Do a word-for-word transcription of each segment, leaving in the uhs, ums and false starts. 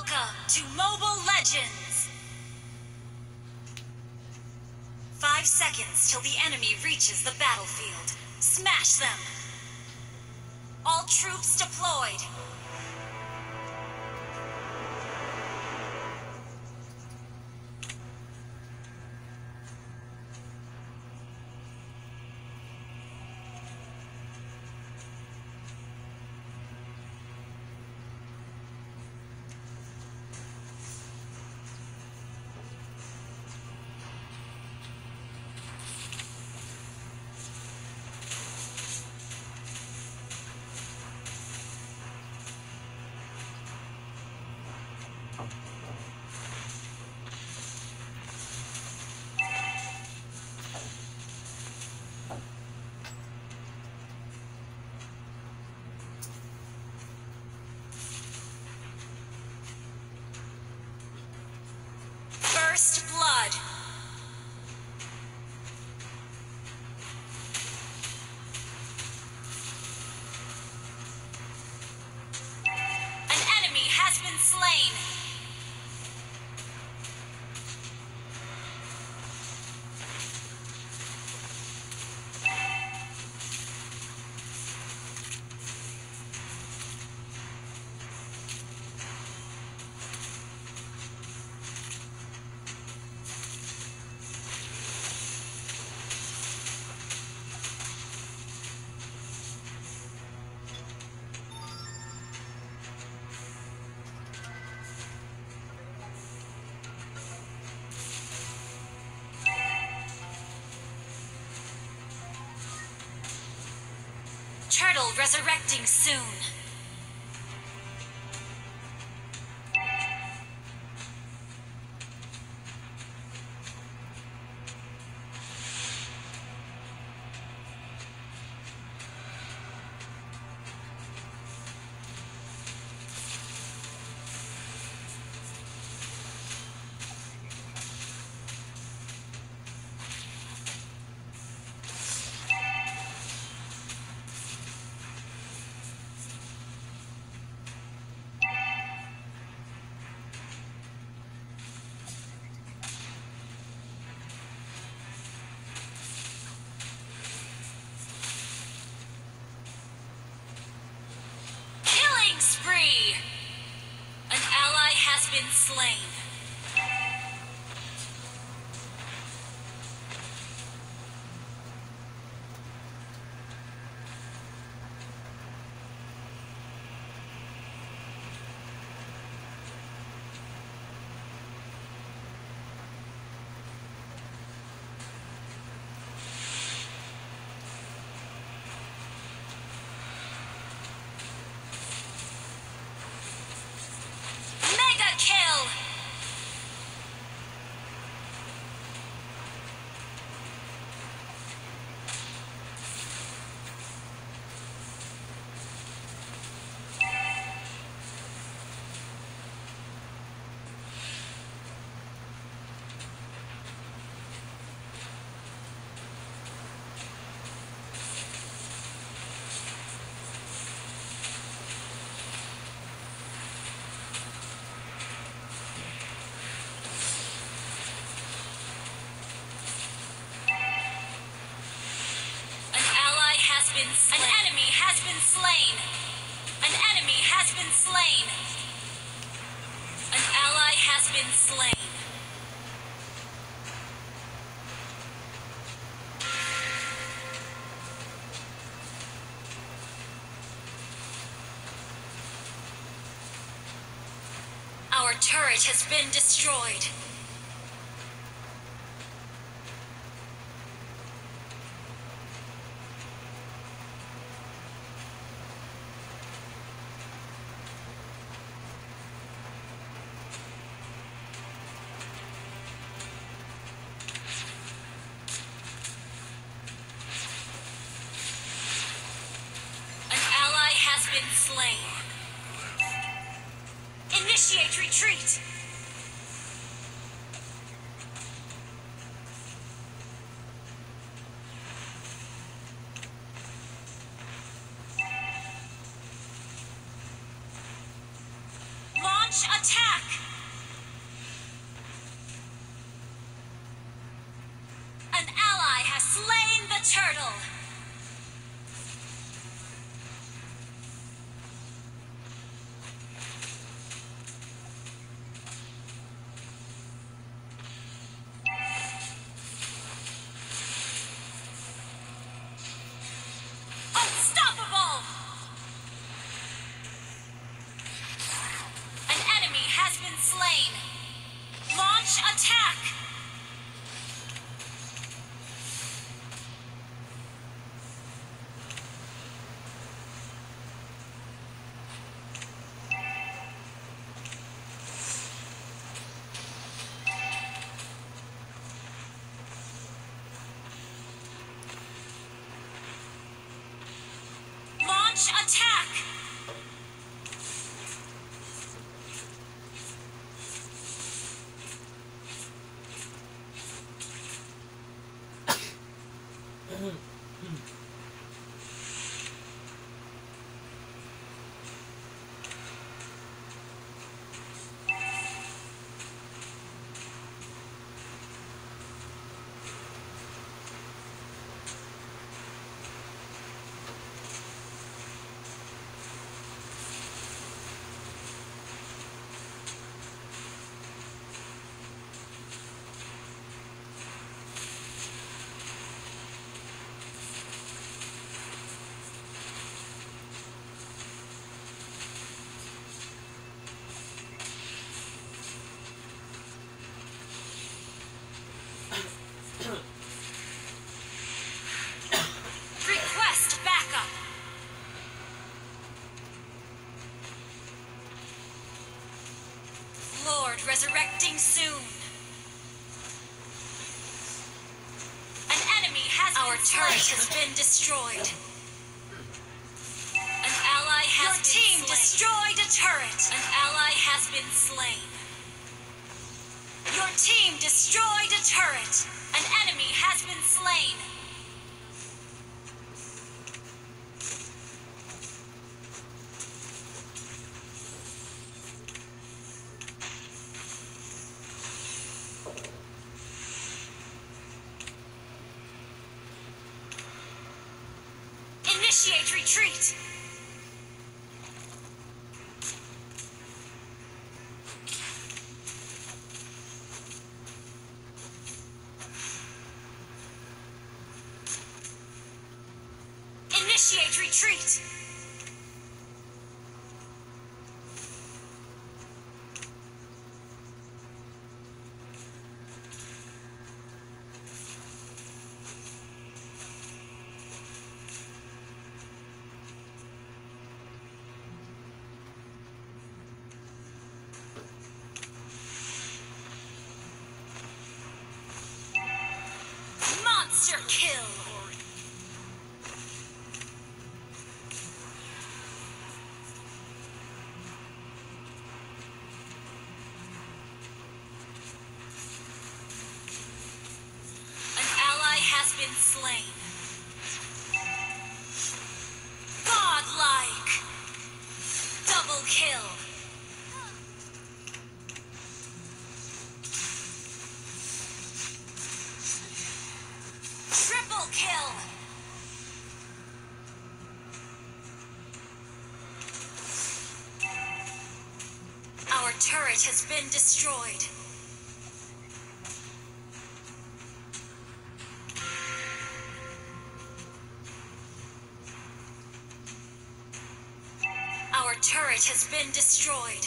Welcome to Mobile Legends! Five seconds till the enemy reaches the battlefield. Smash them! All troops deployed! First blood. An enemy has been slain. Turtle resurrecting soon. Spree! An ally has been slain. Kill! An enemy has been slain. An enemy has been slain. An ally has been slain. Our turret has been destroyed. Been slain. Initiate retreat. Launch Launch attack! An ally has slain the turtle! Unstoppable! An enemy has been slain. Launch attack! Launch attack! Request backup! Lord resurrecting soon. An enemy has Our been turret slain. has been destroyed. An ally has Your been team slain. destroyed a turret. An ally has been slain. Your team destroyed a turret. An enemy has been slain. Initiate retreat! Initiate retreat! Monster kill! Has been slain. Godlike. Double kill. Triple kill. Our turret has been destroyed. Our turret has been destroyed.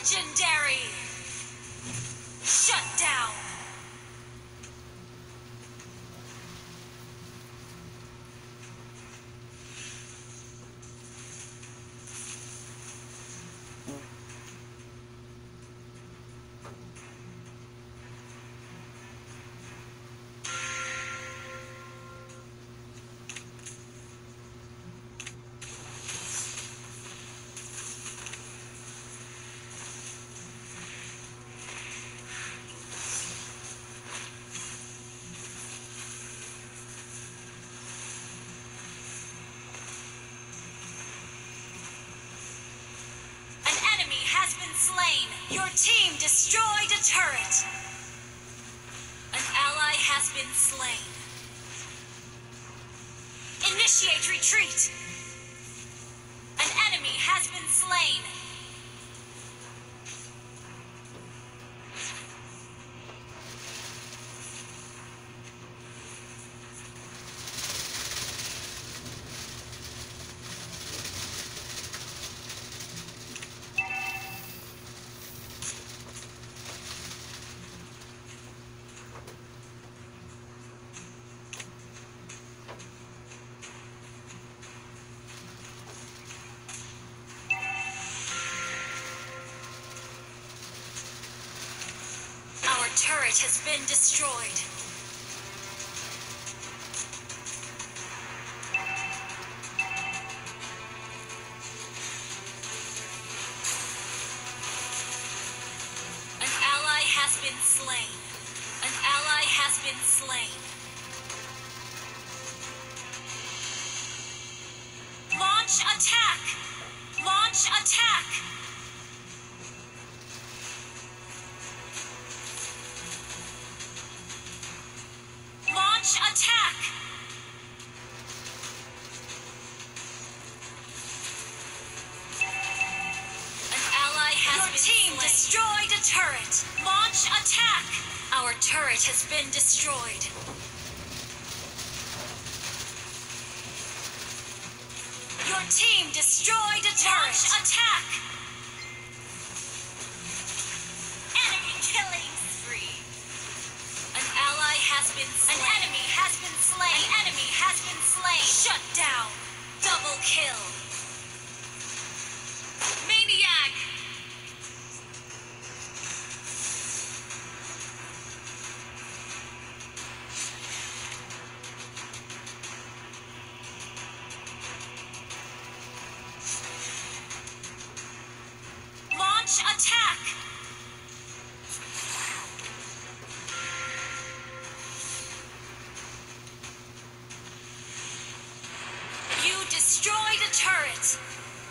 Legendary! Shut down! Slain. Your team destroyed a turret. An ally has been slain. Initiate retreat. An enemy has been slain. Turret has been destroyed. An ally has been slain. An ally has been slain. Launch attack! Launch attack! Attack! An ally has Your been team slain. Destroyed a turret. Launch attack! Our turret has been destroyed. Your team destroyed a turret. Launch attack! Enemy killing spree. An ally has been slain. An enemy has been slain. An enemy has been slain. Shut down. Double kill. Maniac. Launch attack. Destroyed a turret.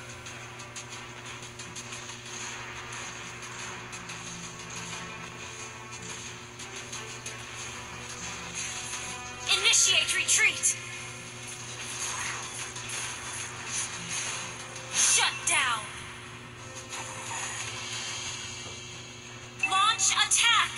Initiate retreat. Shut down. Launch attack.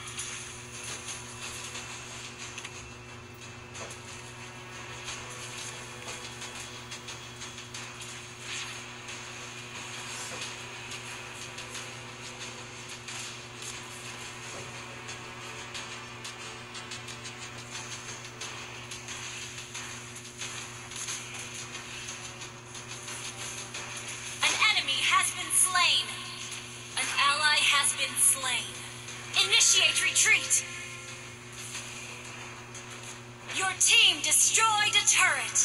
Slain. An ally has been slain. Initiate retreat. Your team destroyed a turret.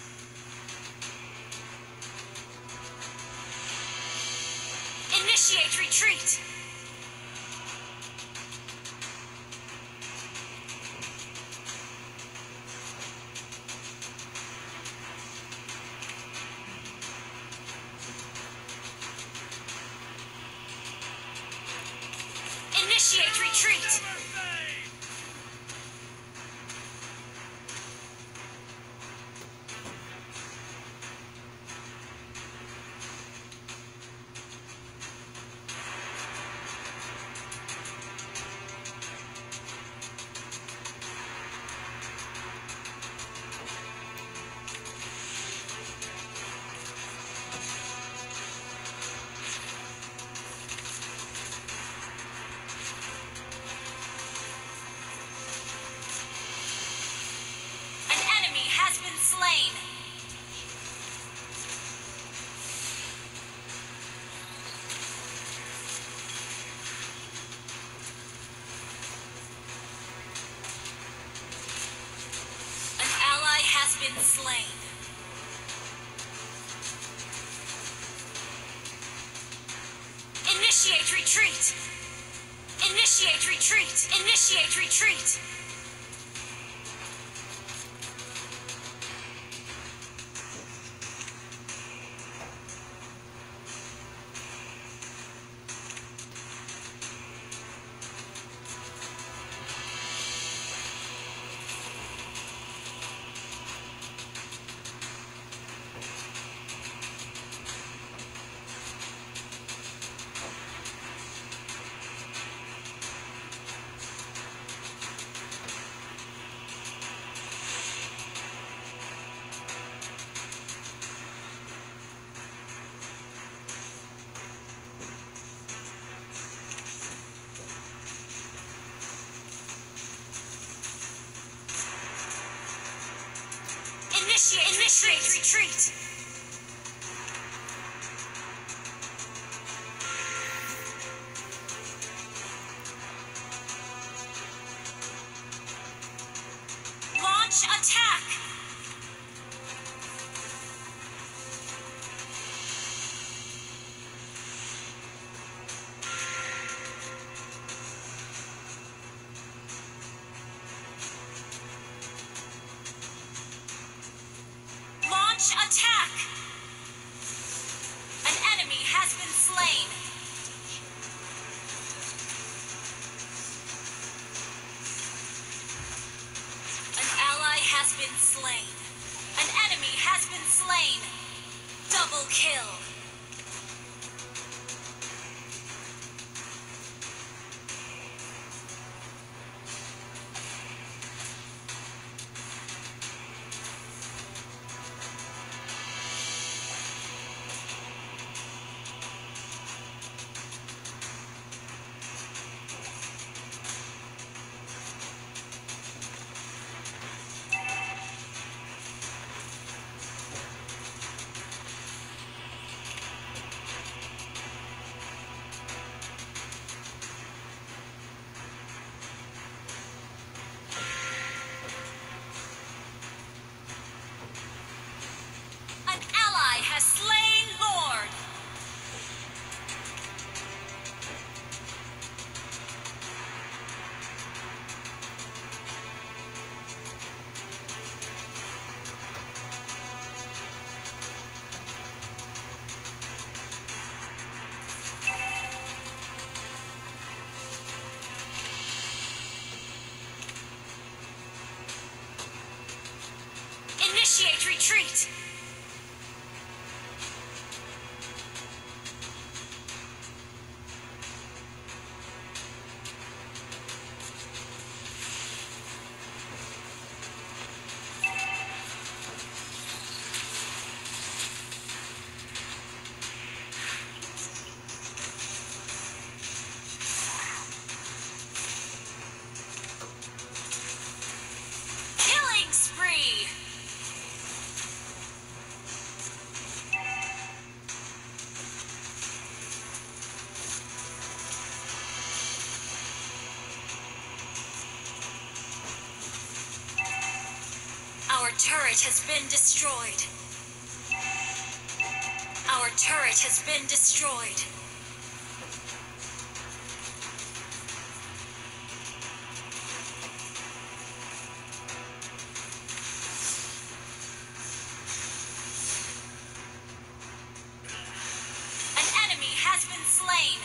Initiate retreat. Initiate retreat! slain. An ally has been slain. Initiate retreat! Initiate retreat! Initiate retreat! Initiate, initiate retreat! Launch attack! Launch attack! An enemy has been slain. An ally has been slain. An enemy has been slain. Double kill. An ally has slain Lord. Initiate retreat! Killing spree! Our turret has been destroyed. Our turret has been destroyed. An enemy has been slain.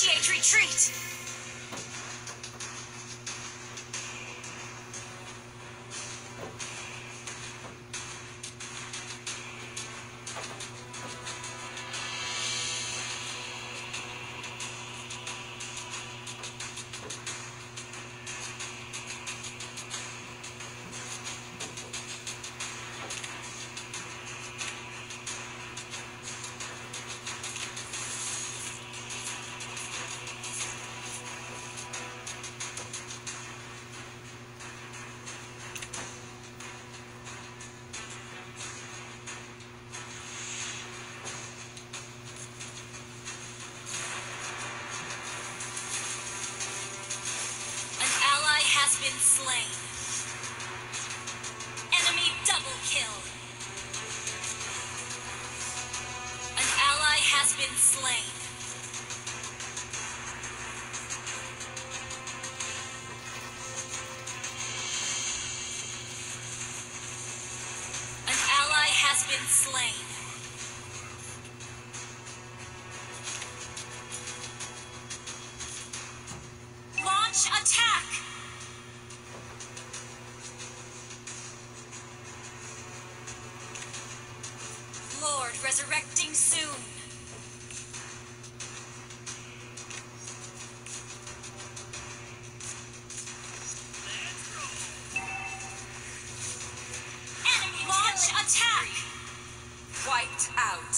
Initiate retreat! Has been slain. Enemy double kill. An ally has been slain. An ally has been slain. Launch attack! Lord, resurrecting soon. Enemy launch attack. Wiped out.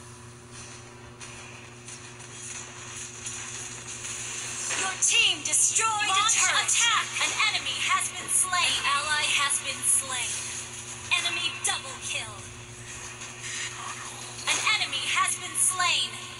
Your team destroyed launch a turret. Attack. An enemy has been slain. An ally has been slain. Enemy double kill. An enemy has been slain.